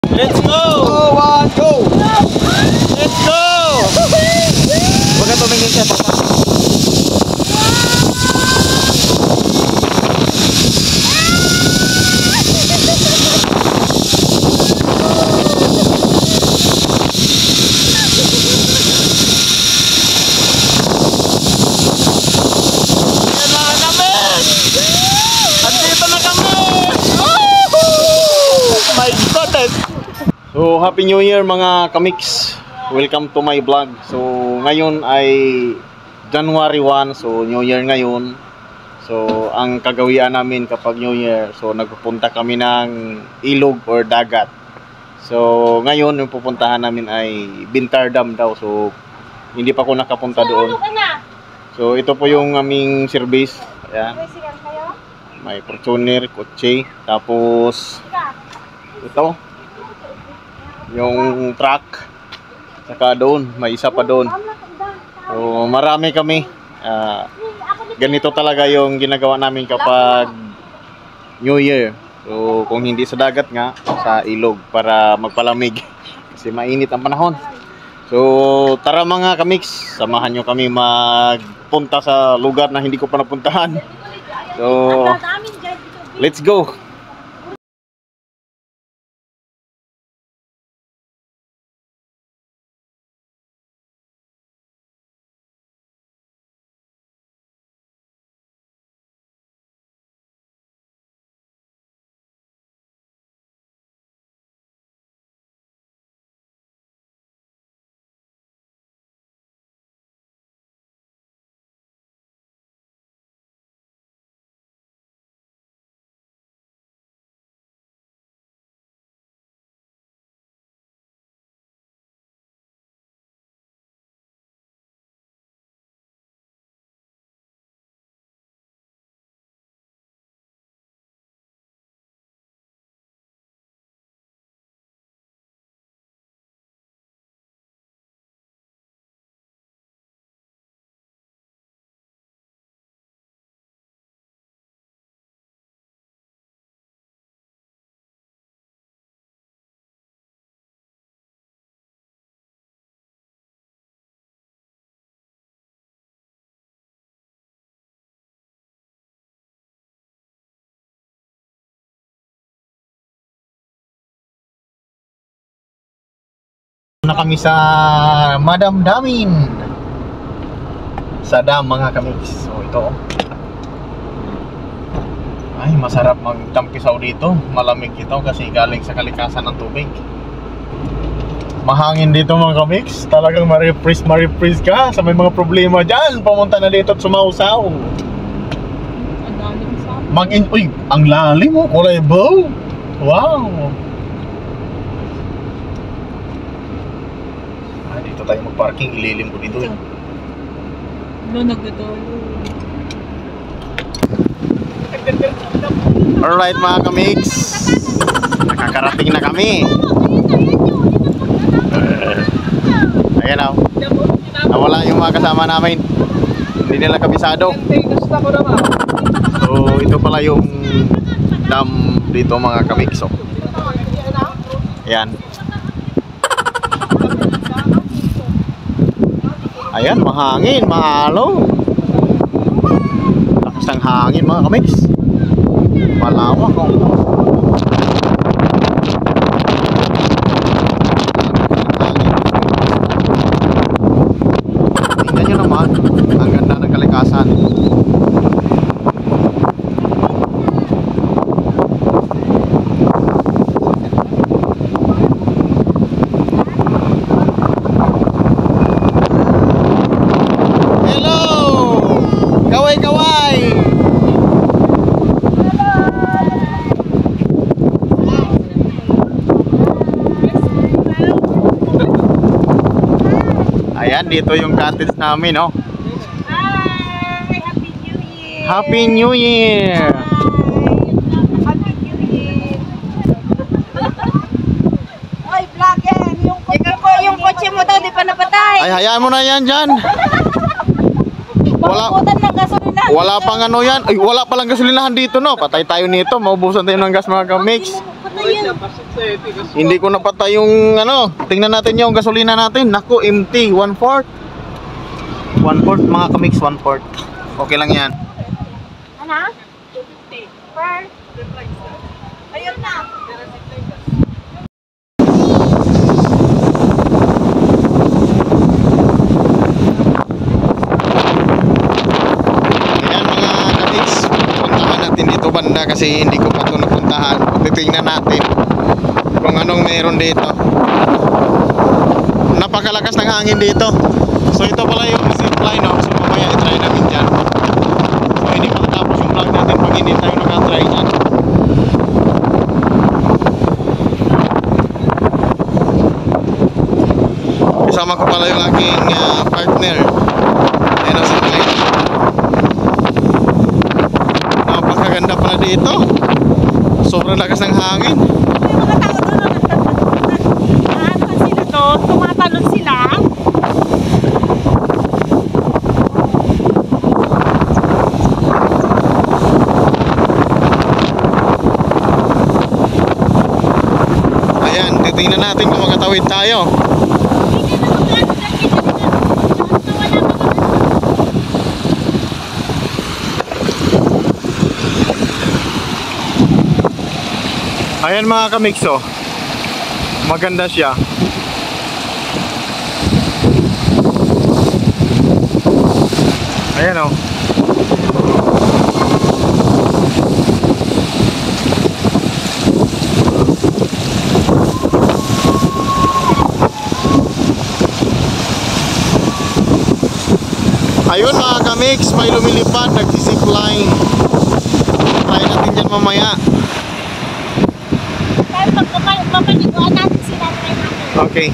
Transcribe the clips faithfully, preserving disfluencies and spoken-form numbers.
Let's go! Go, one, go! Let's go! Baga tumingin siya, papa. So, Happy New Year mga kamix. Welcome to my vlog. So, ngayon ay January first. So, New Year ngayon. So, ang kagawian namin kapag New Year, so nagpupunta kami ng ilog or dagat. So, ngayon yung pupuntahan namin ay Bintar Dam daw. So, hindi pa ako nakapunta doon. So, ito po yung aming service. Ayan. May Fortuner, kotse. Tapos, ito yung truck, saka doon may isa pa doon. So marami kami. Uh, ganito talaga yung ginagawa namin kapag New Year. So kung hindi sa dagat nga, sa ilog para magpalamig kasi mainit ang panahon. So tara mga kamix, samahan nyo kami magpunta sa lugar na hindi ko pa napuntahan. So let's go. Na kami sa Madam Damin sa dam mga kamix. So ito, ay masarap magtampisaw dito, malamig ito kasi galing sa kalikasan ng tubig. Mahangin dito mga kamix, talagang ma-refresh ma-refresh ka sa may mga problema dyan. Pumunta na dito at sumausaw. Mag-in, uy, ang lalim mo, kulay bow. Wow. Dito tayo mag-parking, ililim ko dito eh. Ano, nagdadalo. Alright mga kamix, nakakarating na kami. uh, Ayan o, nawala yung mga kasama namin. Hindi nila kabisado. So ito pala yung dam dito mga kamix. So, ayan. Ayan, mahangin, mahalo. Lakas ng hangin mga kamix. Malawak oh. Tingnan nyo naman, ang ganda ng kalikasan. Ayan, dito yung cottage namin, oh. Hi! Happy New Year! Happy New Year! Happy New Year! Oy, vlogger! Yung kotse mo, yung kotse mo daw, di pa napatay! Ay, hayaan mo na yan dyan! Wala, Mabutan ng gasolina! wala pang ano yan. Ay, wala palang gasolinahan dito, no? Patay tayo nito, maubusan tayo ng gas mga kamix. Patay yan! Hindi ko napatay yung ano. Tingnan natin yung gasolina natin. Naku, empty. one fourth. one fourth mga kamix, one fourth. Okay lang yan. Ano? Per? Ayun na. Ayan mga kamix. Puntahan natin dito banda kasi hindi ko pa ito napuntahan. Titingnan natin kung anong meron dito. Napakalakas ng hangin dito. So ito pala yung zipline, no? So mamaya i-try namin dyan. So hindi pa tapos yung vlog natin pag hindi tayo nakatry dyan. Kasama ko pala yung aking uh, partner. Ayan ang zipline. Napakaganda pala dito. Sobrang lakas ng hangin. Tumatalon sila. Ayan, titingnan natin kung makatawid tayo. Ayan mga kamikso. Maganda siya. Ayan o. Ayun mga kamix, may lumilipad, nagsi-zipline. Try natin dyan mamaya. Kaya papaliguan natin sila. Okay.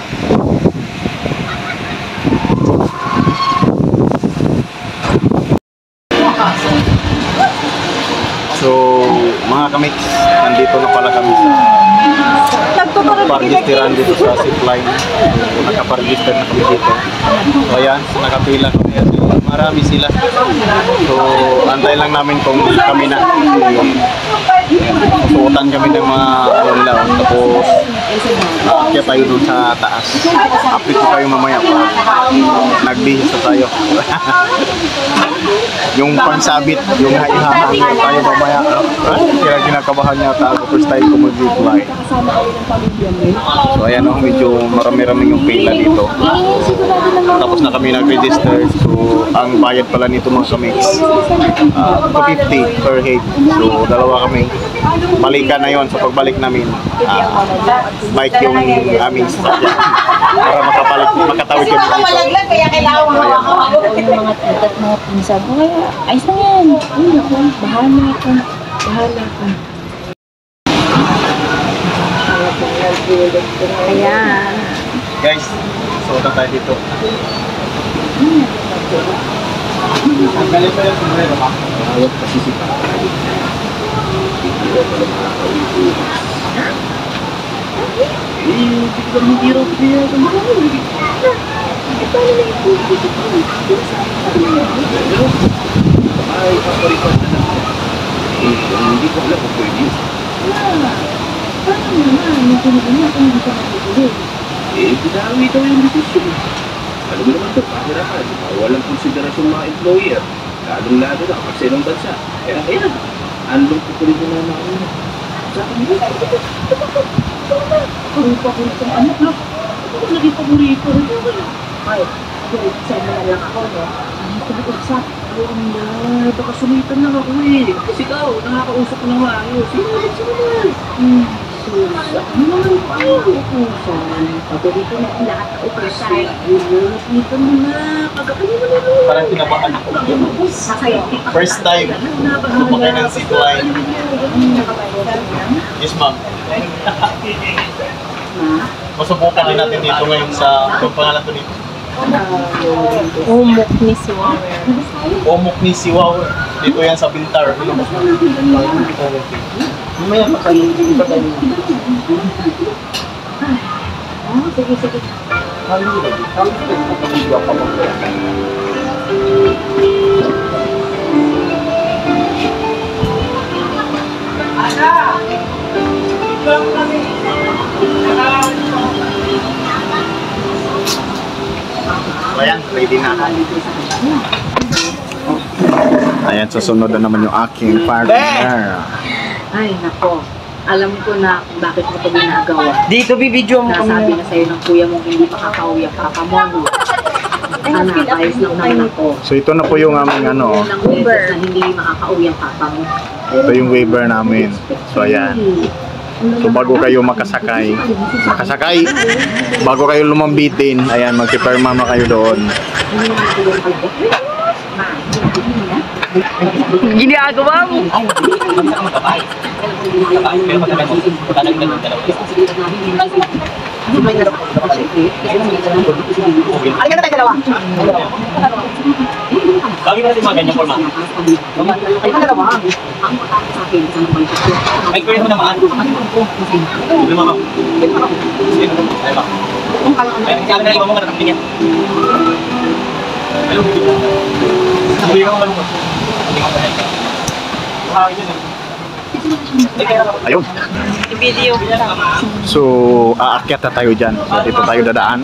So, mga kamix, nandito na pala kami sa pargistiran dito sa zipline. So, nakapargister na kami dito. So, ayan, nakapila kami. Marami sila. So, antay lang namin kung kami na. Susuotan kami ng mga ano nila. Tapos, aakyat tayo dun sa taas. Update ko tayo mamaya pa. Nagbihis na tayo. Yung pansabit, yung haihahan tayo mamaya. Kaya kinakabahan niya ako. First time ko mag-zipline. So ayan o, medyo marami-rami yung pila dito. Tapos na kami nag-register. So ang bayad pala nito mga kamix, uh, two fifty per head. So dalawa kami. Balikan na yon. So pagbalik namin, uh, bike yung aming sasakyan. Para makapalik, makatawid kami dito. Kaya kailangan mo yung mga tatat, mga pinsan ko. Kaya, ayos na yan. Ayun ako, bahala ako. Bahala ako. Ayan. Guys, so tayo dito. Ang galing pa yung sumero ka? Awag kasi si Papa. Eh, hindi ko naman hirap niya. Hindi pa nila yung puso ko. Ay, paparipad na lang. Eh, hindi ko alam kung pwede. Wala. Paano naman? Yung pinagana kung hindi ka nakikili. Eh, pinawi daw yung desisyon. Alam mo naman ito, pahirapan. Walang konsiderasyon mga employer. Lalong-lalo na kapag sa ilang bansa. Kaya ayan, anlong pupulit na naman ako. Sa akin mo, Paborito ng anak, no? Ako naging paborito. Ay, sa inyo na lang ako, no? Ano ko nag-usap? Oo na, baka sumitan lang ako eh. Kasi ikaw, nakakausap ko ng maayos. Sino naman, sino naman? Hmm, susa. Ano naman pa? Utusan. Paborito na ang lahat ng utusan. Nakita mo na, kagakanya mo na nun. Parang kinabahan ako. Sa'yo. First time, sumakay ng zipline. Yes, ma'am. Masubukan din natin dito ngayon sa pagpangalan ko dito. Umok ni Siwawer. Omok ni Siwaw. Dito yan sa Bintar. Mamaya pa kayo. Iba tayo. Oh, sige, sige. Kali mo lagi. Kali mo lagi. Kapag-ibig ako mag-kaya. Ayan, ready na. Ayan, susunod na naman yung aking partner. Ay, nako. Alam ko na kung bakit mo ito ginagawa. Dito, bibidyo mo Nasabi na sa'yo ng kuya mong hindi makakauwi ang papa mo. No? Anak, ayos lang naman ako. So ito na po yung aming ano, Ilang beses na hindi makakauwi ang papa mo. ito yung waiver namin. So ayan. So bago kayo makasakay, makasakay, bago kayo lumambitin, ayan, magpipirma na kayo doon. ginagawa mo. Halika na tayo dalawa. Bagay mo natin mga ganyan forma. Halika na dalawa. Ang matapos sa akin, isang may sakyo. Ay, kuya mo naman. Hindi mo ako. Ay, ba? Ay, kaya na iba mo ka natin yan. Ay, sabi ka mo malungkot. Ayun. I-video. So aakyat na tayo dyan. So dito tayo dadaan.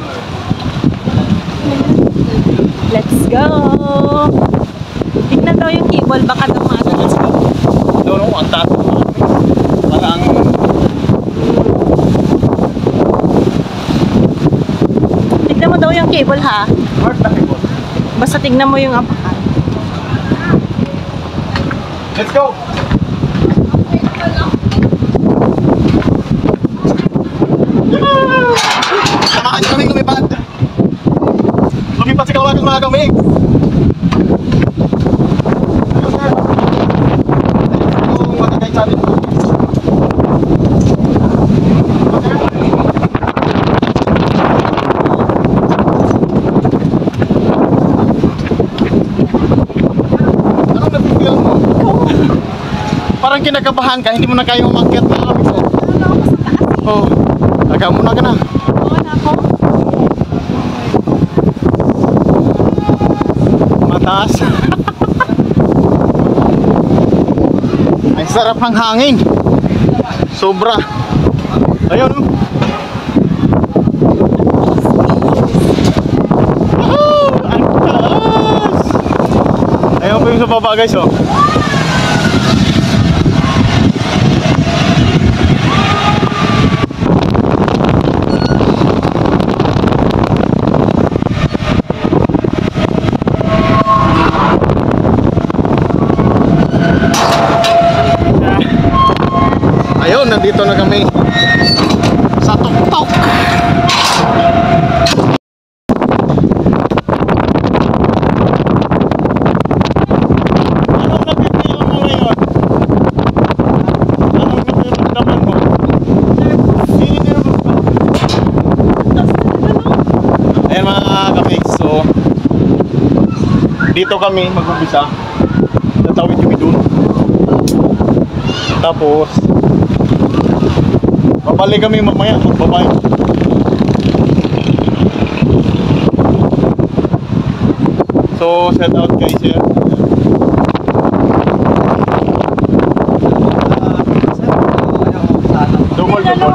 Let's go! Tignan daw yung cable, baka daw maagalas ko. Doon ang taas. Parang Tignan mo daw yung cable ha. Basta tignan mo yung apakan. let's go! Samahan niyo kami lumipad. Lumipad sa kawagang mga kami. Yung matagay sa amin. Anong napipil mo? Parang kinakabahan ka, hindi mo na kaya umakyat na kami ko. Oh, aga muna ka na. Oo na ako. Mataas. Ay sarap ng hangin. Sobra. Ayun. Woohoo! Ang taas. Ayun po yung sa baba guys oh. Ayun, nandito na kami sa tuktok. Anong napipili mo ngayon? Anong napiramdaman mo? Ayan mga kamiks, so dito kami mag-umpisa. Tatawid kami dun. Tapos babalik kami mamaya, magbabay. So, shout out kay Sir. Double, double.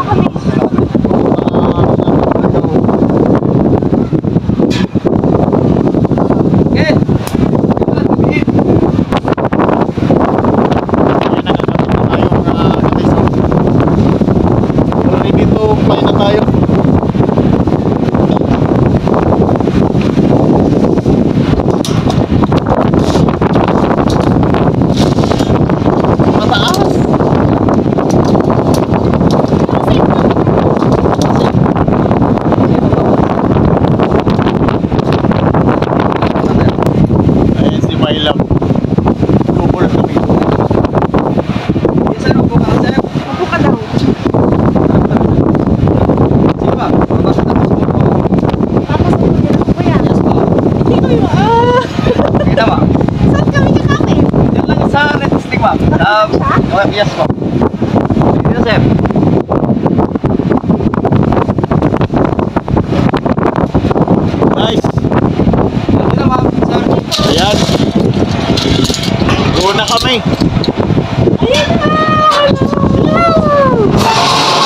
Yes po. Dito sir. Nice. Dito na ma'am, sir. Ayan. Go na kami. Ayan na!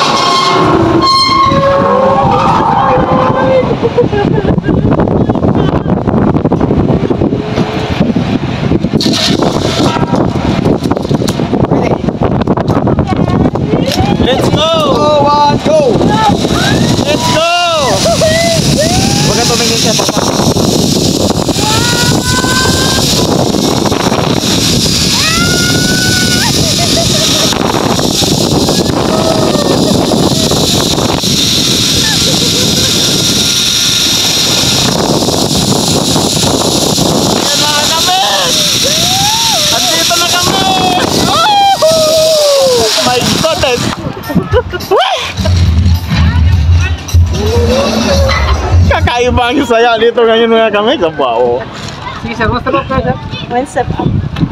Kakaibang saya dito ngayon mga kami sa bao. Sige sir, mas tapos ka sir. One step up.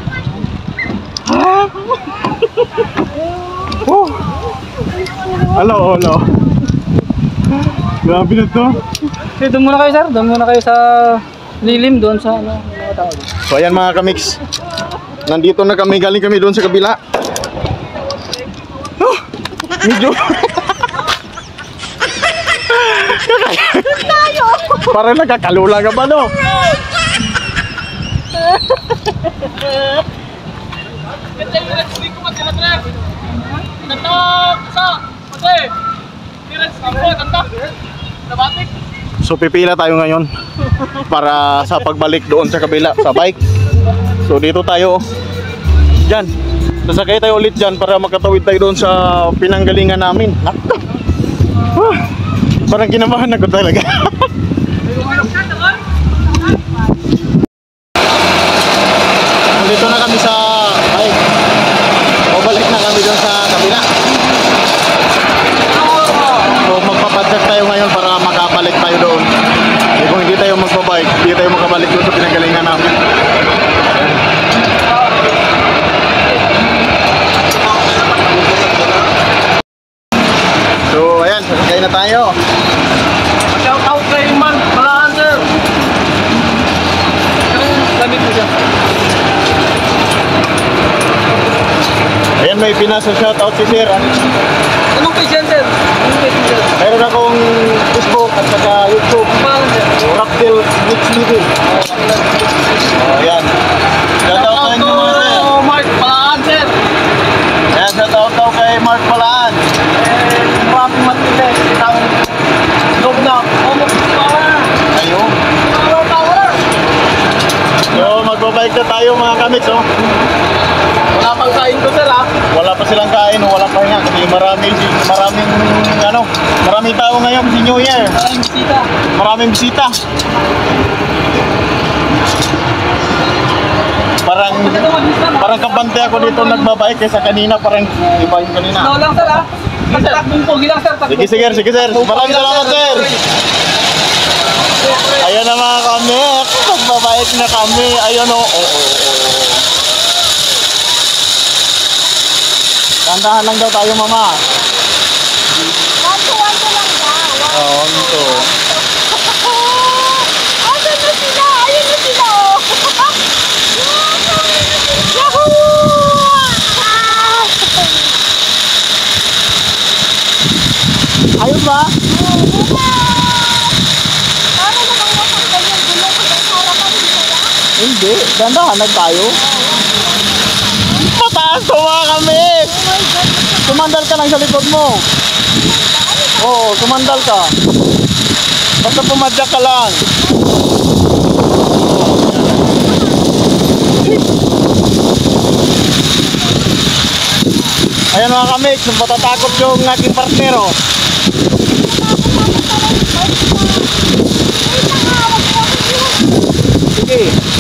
Oh. Hello, hello. Grabe na to. Okay, doon muna kayo sir, doon muna kayo sa lilim, doon sa ano, mga tao. So ayan mga kamix. Nandito na kami, galing kami doon sa kabila. Oh, medyo parang nakakalula ka ba no? So pipila tayo ngayon para sa pagbalik doon sa kabila sa bike. So dito tayo. Diyan. Sasakay tayo ulit diyan para makatawid tayo doon sa pinanggalingan namin. Nakka. Ah, parang kinamahan ako talaga. Dito na kami sa bike. O balik na kami doon sa kabila. So magpapadyak tayo ngayon para makabalik tayo doon. E kung hindi tayo magpabike, hindi tayo makabalik doon sa pinanggalingan namin. So ayan, sasakay na tayo. Shout out kay Man, Balaan sir. Lamit mo siya. Ayan, may pinasa shoutout si Sir. Anong page yan sir? Anong page sir? Meron akong Facebook at saka YouTube. Balaan sir. Raptil Mix T V. Oh, ayan. Shoutout tayo ng mga sir. Oh, Mark, Balaan sir. Ayan, shoutout daw kay Mark Palaan. Eh, maraming matilis. Itang loob na. Almost power. Ayun. Power, power. So, magbabike na tayo mga kamix, oh. Wala pang kain ko sir ha. Wala pa silang kain, oh. Wala pa nga. Kasi maraming, maraming, ano, maraming tao ngayon kasi New Year. Maraming bisita. Maraming bisita. Parang, parang kabante ako dito nagbabike kaysa kanina, parang iba yung kanina. Snow lang sir ha. Kasi takbong pogi lang sir. Sige, sige, sige, sir. Maraming salamat, sir. Ayan na mga kami. Magbabike na kami. Ayan o. Oh, oh, oh. Tandahan lang daw tayo, mama. One to one to lang ba? Oo, oh, ito. Asan na sila? Ayun na sila oh. Yahoo! Ayun ba? Para namang matanggal yung gulong ko sa harapan ng kaya. Hindi. Tandahan lang tayo. Mataas to mga kami. Sumandal ka lang sa likod mo. Oo, sumandal ka. Basta pumadyak ka lang. Ayan mga kamix, matatakot yung aking partner oh. Sige.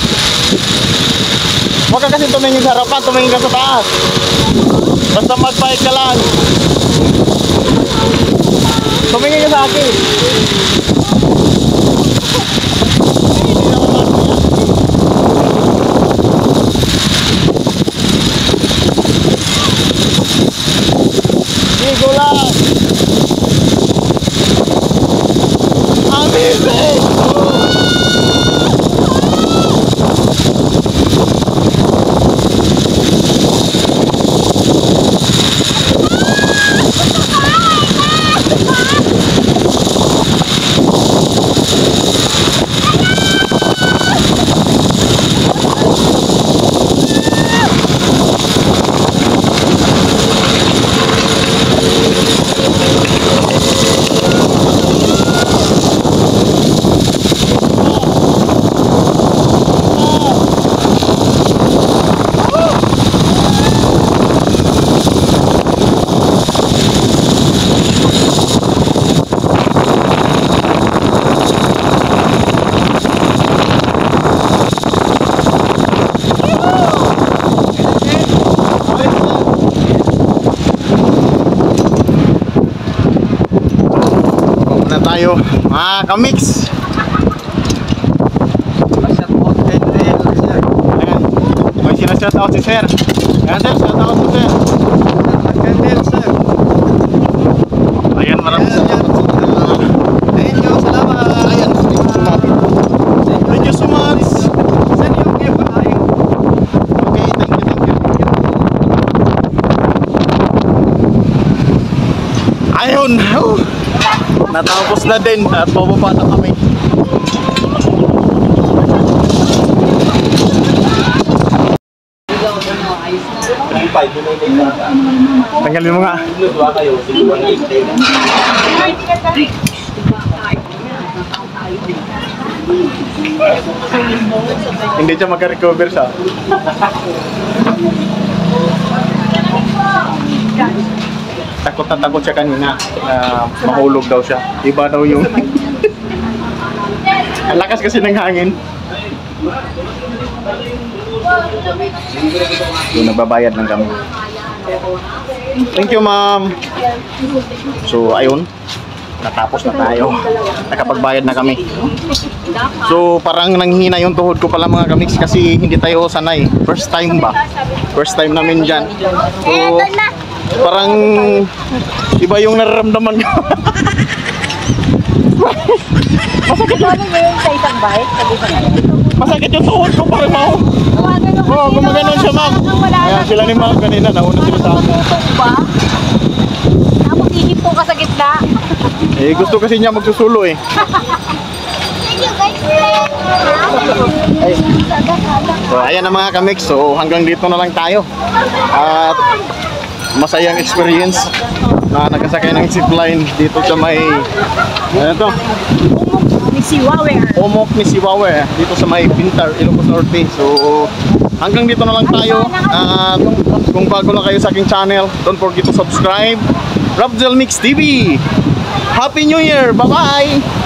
Huwag ka kasi tumingin sa harapan, tumingin ka sa taas. Basta mag-bike ka lang. Tumingin ka sa akin. Sige, go lang. Amazing! tayo mga kamix. shout out si Sir. Ayan sir, shout out si Sir. Candle, sir. Ayan, maraming Ayan, salamat. Thank you, salamat. Ayan. Thank you so much. Saan yung gift tayo? Okay, thank you, thank you. Ayun, oh, natapos na din at bababa na kami. Tanggalin mo nga. Hindi siya magka-recover siya. Takot na takot siya kanina na mahulog daw siya. Iba daw yung ang lakas kasi ng hangin. So nagbabayad lang kami. Thank you, ma'am. So ayun, natapos na tayo. Nakapagbayad na kami. So parang nanghina yung tuhod ko pala mga kamix kasi hindi tayo sanay. First time ba? First time namin dyan. So parang iba yung nararamdaman ko. Masakit mo yung sa isang bike? Masakit yung tuhod ko parang mau. Oo, oh, gumaganon siya, ma'am. Ayan sila ni ma'am kanina, nauna sila sa akin. Ba? Tapos ihip po ka sa gitna. Eh, gusto kasi niya magsusulo eh. So, ayan na mga kamix. So, hanggang dito na lang tayo. At masayang experience na nagkasakay ng zipline dito sa may ano to? Ni si Wawer. Omok ni Siwawe dito sa may Pintar, Ilocos Norte. So, hanggang dito na lang tayo. At kung bago lang kayo sa aking channel, don't forget to subscribe. Robzel Mix T V. Happy New Year! Bye-bye!